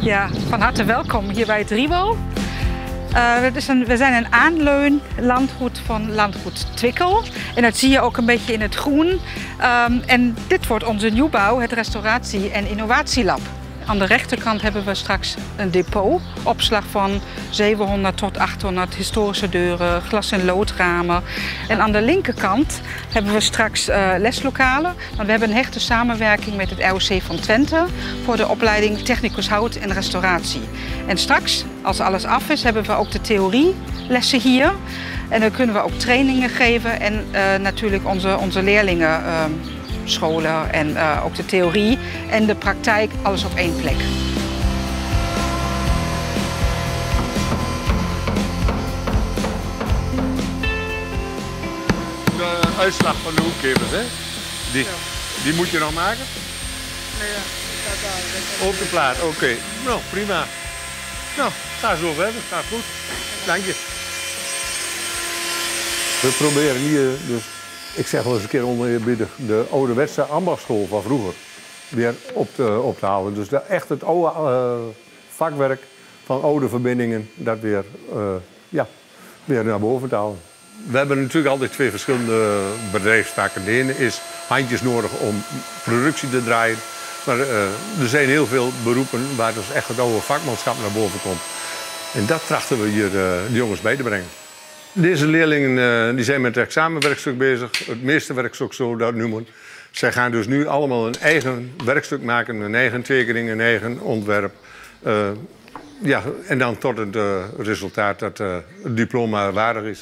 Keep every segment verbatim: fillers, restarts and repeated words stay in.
Ja, van harte welkom hier bij het Riewel. Uh, het is een, we zijn een aanleunlandgoed van landgoed Twickel. En dat zie je ook een beetje in het groen. Um, en dit wordt onze nieuwbouw, het restauratie- en innovatielab. Aan de rechterkant hebben we straks een depot. Opslag van zevenhonderd tot achthonderd historische deuren, glas- en loodramen. En aan de linkerkant hebben we straks uh, leslokalen. Want we hebben een hechte samenwerking met het R O C van Twente voor de opleiding Technicus Hout en Restauratie. En straks, als alles af is, hebben we ook de theorielessen hier. En dan kunnen we ook trainingen geven en uh, natuurlijk onze, onze leerlingen uh, scholen en uh, ook de theorie en de praktijk, alles op één plek. De uitslag van de hoekgevers, hè? Die, ja. die moet je nog maken? Nee, ja, die staat daar. Op de plaat, oké. Okay. Nou, prima. Nou, ga zo verder, gaat goed. Dank je. We proberen hier dus, ik zeg wel eens een keer oneerbiedig, de ouderwetse ambachtschool van vroeger weer op te, op te halen. Dus de, echt het oude uh, vakwerk van oude verbindingen, dat weer, uh, ja, weer naar boven te halen. We hebben natuurlijk altijd twee verschillende bedrijfstakken. De ene is handjes nodig om productie te draaien. Maar uh, er zijn heel veel beroepen waar dus echt het oude vakmanschap naar boven komt. En dat trachten we hier uh, de jongens bij te brengen. Deze leerlingen uh, die zijn met het examenwerkstuk bezig. Het meeste werkstuk, zo dat noemen. Zij gaan dus nu allemaal een eigen werkstuk maken, een eigen tekening, een eigen ontwerp. Uh, ja, en dan tot het uh, resultaat dat uh, het diploma waardig is.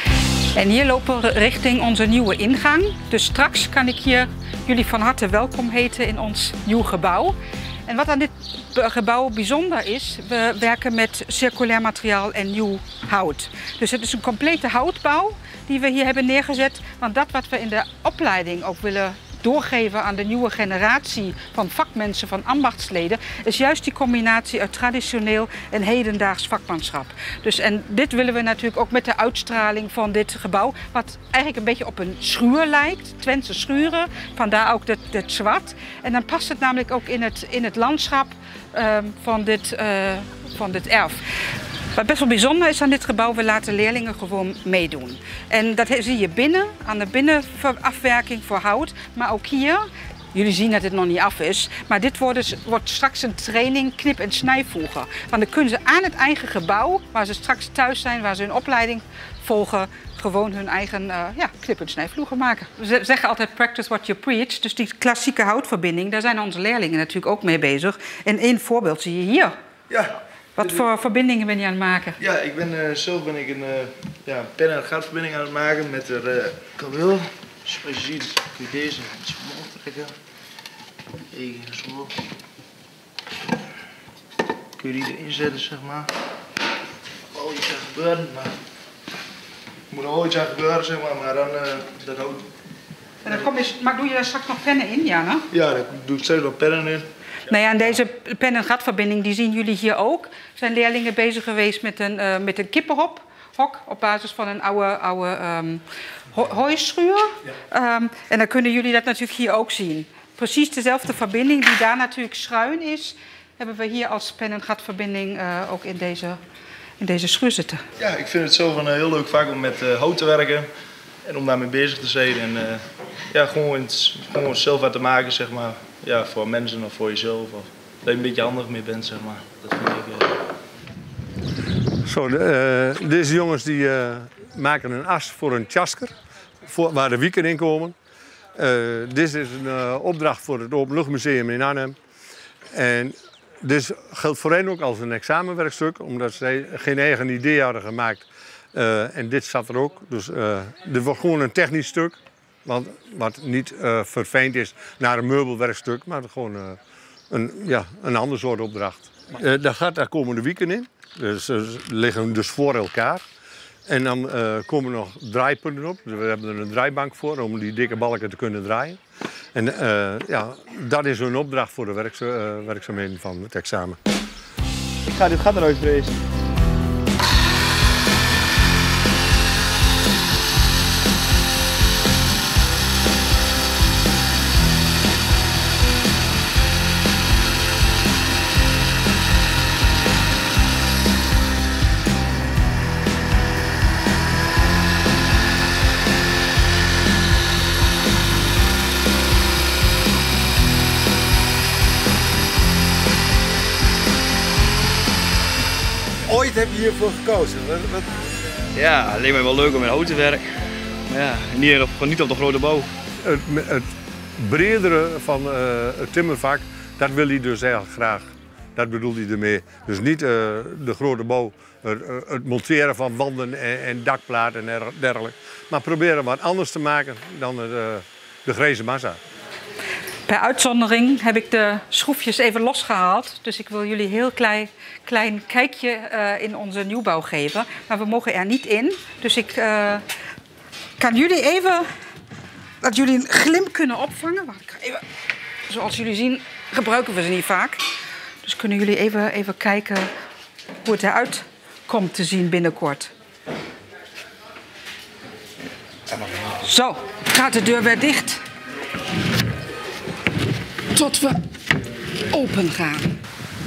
En hier lopen we richting onze nieuwe ingang. Dus straks kan ik hier jullie van harte welkom heten in ons nieuw gebouw. En wat aan dit gebouw bijzonder is, we werken met circulair materiaal en nieuw hout. Dus het is een complete houtbouw die we hier hebben neergezet. Want dat wat we in de opleiding ook willen doorgeven aan de nieuwe generatie van vakmensen, van ambachtsleden, is juist die combinatie uit traditioneel en hedendaags vakmanschap. Dus, en dit willen we natuurlijk ook met de uitstraling van dit gebouw, wat eigenlijk een beetje op een schuur lijkt, Twentse schuren, vandaar ook het, het zwart. En dan past het namelijk ook in het, in het landschap uh, van, dit, uh, van dit erf. Wat best wel bijzonder is aan dit gebouw, we laten leerlingen gewoon meedoen. En dat zie je binnen, aan de binnenafwerking voor hout, maar ook hier. Jullie zien dat het nog niet af is, maar dit wordt, dus, wordt straks een training knip- en snijvoegen. Want dan kunnen ze aan het eigen gebouw, waar ze straks thuis zijn, waar ze hun opleiding volgen, gewoon hun eigen uh, ja, knip- en snijvloegen maken. We zeggen altijd practice what you preach, dus die klassieke houtverbinding, daar zijn onze leerlingen natuurlijk ook mee bezig. En één voorbeeld zie je hier. Ja. Wat voor verbindingen ben je aan het maken? Ja, ik ben, uh, zelf ben ik een uh, ja, pen- en gatverbinding aan het maken met de uh, kabel. Zoals je ziet kun je deze iets omhoog trekken. Even zo. Kun je die erin zetten, zeg maar. Er moet iets aan gebeuren, maar er moet nog iets aan gebeuren, zeg maar, maar dan uh, dat houdt. En dan kom je, maar doe je daar straks nog pennen in, Jana? Ja, daar doe ik steeds nog pennen in. Nou ja, en deze pen- en gatverbinding die zien jullie hier ook. Zijn leerlingen bezig geweest met een, uh, met een kippenhok hok, op basis van een oude, oude um, ho hooischuur. Ja. Um, en dan kunnen jullie dat natuurlijk hier ook zien. Precies dezelfde verbinding die daar natuurlijk schuin is, hebben we hier als pen- en gatverbinding uh, ook in deze, in deze schuur zitten. Ja, ik vind het zelf een heel leuk vak om met uh, hout te werken en om daarmee bezig te zijn. En uh, ja, gewoon, het, gewoon zelf wat te maken, zeg maar. Ja, voor mensen of voor jezelf. Of dat je een beetje handig mee bent, zeg maar. Dat vind ik. Uh... Zo, de, uh, deze jongens die uh, maken een as voor een tjasker, voor, waar de wieken in komen. Uh, dit is een uh, opdracht voor het Openluchtmuseum in Arnhem. En dit geldt voor hen ook als een examenwerkstuk, omdat zij geen eigen idee hadden gemaakt. Uh, en dit zat er ook. Dus uh, dit was gewoon een technisch stuk. Want, wat niet uh, verfijnd is naar een meubelwerkstuk, maar gewoon uh, een, ja, een ander soort opdracht. Uh, daar, gaat, daar komen de wieken in. Dus ze liggen dus voor elkaar. En dan uh, komen er nog draaipunten op. We hebben er een draaibank voor om die dikke balken te kunnen draaien. En uh, ja, dat is een opdracht voor de werkza uh, werkzaamheden van het examen. Ik ga dit gat eruit vrezen. heb je hiervoor gekozen? Wat, wat... Ja, het leek mij wel leuk om met hout te werken. Maar ja, niet op, niet op de grote bouw. Het, het bredere van uh, het timmervak, dat wil hij dus eigenlijk graag. Dat bedoelt hij ermee. Dus niet uh, de grote bouw, het, het monteren van wanden en, en dakplaten en dergelijke. Maar proberen wat anders te maken dan het, uh, de grijze massa. Per uitzondering heb ik de schroefjes even losgehaald. Dus ik wil jullie een heel klein, klein kijkje uh, in onze nieuwbouw geven. Maar we mogen er niet in. Dus ik uh, kan jullie even, dat jullie een glimp kunnen opvangen. Wacht, ik ga even, zoals jullie zien gebruiken we ze niet vaak. Dus kunnen jullie even, even kijken hoe het eruit komt te zien binnenkort. Zo, gaat de deur weer dicht. Tot we open gaan.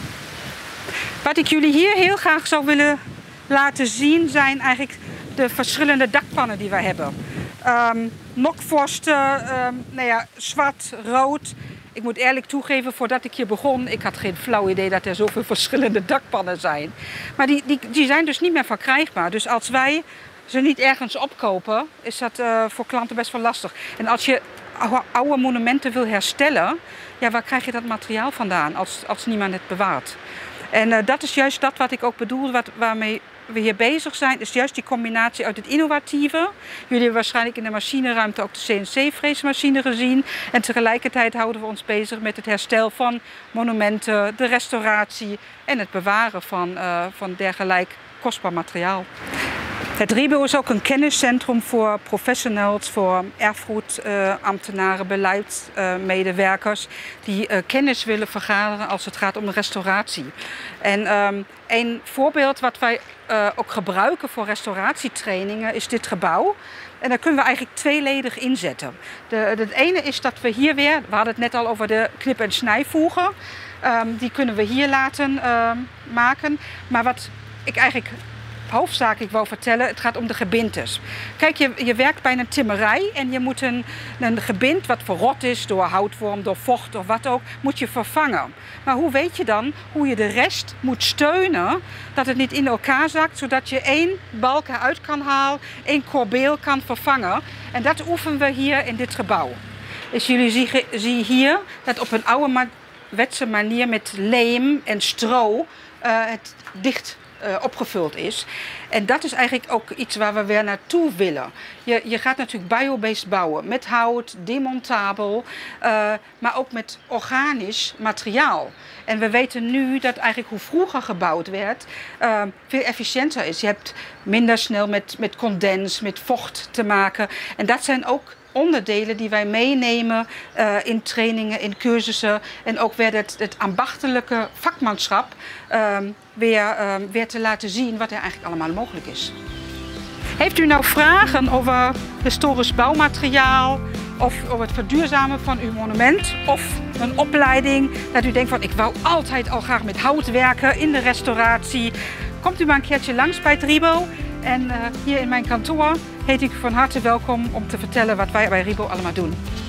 Wat ik jullie hier heel graag zou willen laten zien zijn eigenlijk de verschillende dakpannen die wij hebben. Um, Nokvorsten, um, nou ja, zwart, rood. Ik moet eerlijk toegeven, voordat ik hier begon, ik had geen flauw idee dat er zoveel verschillende dakpannen zijn. Maar die, die, die zijn dus niet meer verkrijgbaar. Dus als wij ze niet ergens opkopen, is dat uh, voor klanten best wel lastig. En als je oude monumenten wil herstellen, ja, waar krijg je dat materiaal vandaan als, als niemand het bewaart? En uh, dat is juist dat wat ik ook bedoel, wat, waarmee we hier bezig zijn, is juist die combinatie uit het innovatieve. Jullie hebben waarschijnlijk in de machineruimte ook de C N C-freesmachine gezien. En tegelijkertijd houden we ons bezig met het herstel van monumenten, de restauratie en het bewaren van, uh, van dergelijk kostbaar materiaal. Het RIBO is ook een kenniscentrum voor professionals, voor erfgoedambtenaren, uh, beleidsmedewerkers uh, die uh, kennis willen vergaderen als het gaat om de restauratie. En um, een voorbeeld wat wij uh, ook gebruiken voor restauratietrainingen is dit gebouw. En daar kunnen we eigenlijk tweeledig inzetten. De, het ene is dat we hier weer, we hadden het net al over de knip- en snijvoegen, um, die kunnen we hier laten uh, maken. Maar wat ik eigenlijk hoofdzakelijk wou vertellen, het gaat om de gebintes. Kijk, je, je werkt bij een timmerij en je moet een, een gebind wat verrot is door houtworm, door vocht of wat ook, moet je vervangen. Maar hoe weet je dan hoe je de rest moet steunen, dat het niet in elkaar zakt, zodat je één balk eruit kan halen, één korbeel kan vervangen. En dat oefenen we hier in dit gebouw. Dus jullie zien, zien hier dat op een ouderwetse manier met leem en stro uh, het dicht Uh, opgevuld is. En dat is eigenlijk ook iets waar we weer naartoe willen. Je, je gaat natuurlijk biobased bouwen. Met hout, demontabel, uh, maar ook met organisch materiaal. En we weten nu dat eigenlijk hoe vroeger gebouwd werd, uh, veel efficiënter is. Je hebt minder snel met, met condens, met vocht te maken. En dat zijn ook onderdelen die wij meenemen uh, in trainingen, in cursussen. En ook weer het, het ambachtelijke vakmanschap uh, weer, uh, weer te laten zien wat er eigenlijk allemaal mogelijk is. Heeft u nou vragen over historisch bouwmateriaal of over het verduurzamen van uw monument of een opleiding dat u denkt van ik wou altijd al graag met hout werken in de restauratie? Komt u maar een keertje langs bij het RIBO. En uh, hier in mijn kantoor heet ik van harte welkom om te vertellen wat wij bij RIBO allemaal doen.